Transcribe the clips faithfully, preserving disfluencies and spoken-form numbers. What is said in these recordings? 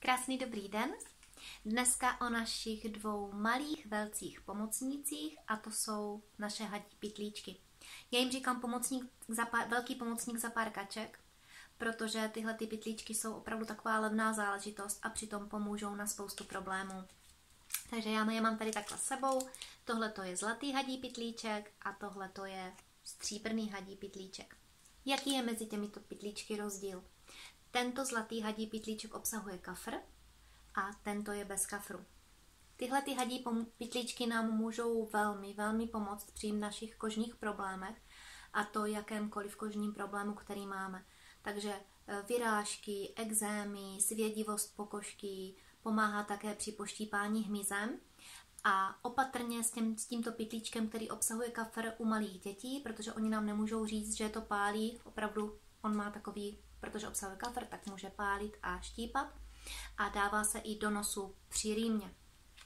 Krásný dobrý den. Dneska o našich dvou malých velcích pomocnících a to jsou naše hadí pytlíčky. Já jim říkám pomocník za pár, velký pomocník za pár kaček, protože tyhle ty pytlíčky jsou opravdu taková levná záležitost a přitom pomůžou na spoustu problémů. Takže já je mám tady takhle s sebou. Tohle to je zlatý hadí pytlíček a tohle to je stříbrný hadí pytlíček. Jaký je mezi těmito pytlíčky rozdíl? Tento zlatý hadí pytlíček obsahuje kafr a tento je bez kafru. Tyhle ty hadí pytlíčky nám můžou velmi, velmi pomoct při našich kožních problémech a to jakémkoliv kožním problému, který máme. Takže vyrážky, ekzémy, svědivost pokožky, pomáhá také při poštípání hmyzem a opatrně s, tím, s tímto pytlíčkem, který obsahuje kafr u malých dětí, protože oni nám nemůžou říct, že to pálí, opravdu on má takový, protože obsahuje kafr, tak může pálit a štípat a dává se i do nosu při rýmě.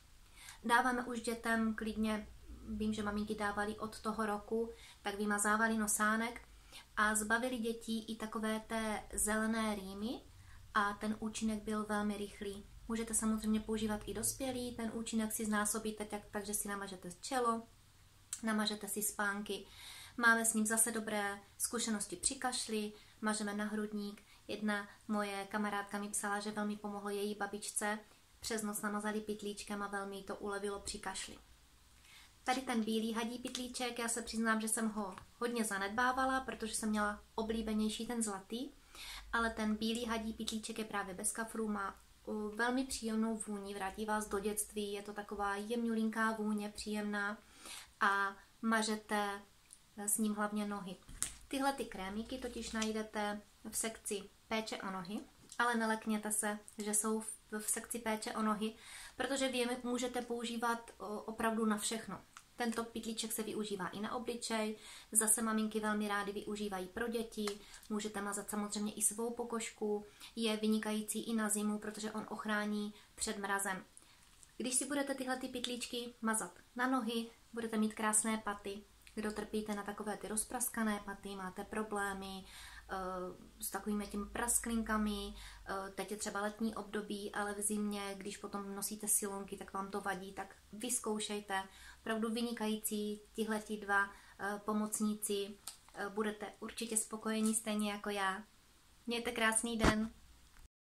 Dáváme už dětem klidně, vím, že maminky dávali od toho roku, tak vymazávali nosánek a zbavili dětí i takové té zelené rýmy a ten účinek byl velmi rychlý. Můžete samozřejmě používat i dospělí, ten účinek si znásobíte tak, takže si namažete čelo, namažete si spánky. Máme s ním zase dobré zkušenosti při kašli, mažeme na hrudník. Jedna moje kamarádka mi psala, že velmi pomohlo její babičce, přes noc namazali pytlíčkem a velmi to ulevilo při kašli. Tady ten bílý hadí pytlíček, já se přiznám, že jsem ho hodně zanedbávala, protože jsem měla oblíbenější ten zlatý, ale ten bílý hadí pytlíček je právě bez kafru, má velmi příjemnou vůni, vrátí vás do dětství, je to taková jemňulinká vůně, příjemná a mažete s ním hlavně nohy. Tyhle ty krémíky totiž najdete v sekci péče o nohy, ale nelekněte se, že jsou v sekci péče o nohy, protože vy je můžete používat opravdu na všechno. Tento pytlíček se využívá i na obličej, zase maminky velmi rády využívají pro děti, můžete mazat samozřejmě i svou pokožku, je vynikající i na zimu, protože on ochrání před mrazem. Když si budete tyhle ty pytlíčky mazat na nohy, budete mít krásné paty. Kdo trpíte na takové ty rozpraskané paty, máte problémy uh, s takovými těmi prasklinkami, uh, teď je třeba letní období, ale v zimě, když potom nosíte silonky, tak vám to vadí, tak vyzkoušejte. Opravdu vynikající tihleti dva uh, pomocníci, uh, budete určitě spokojení stejně jako já. Mějte krásný den.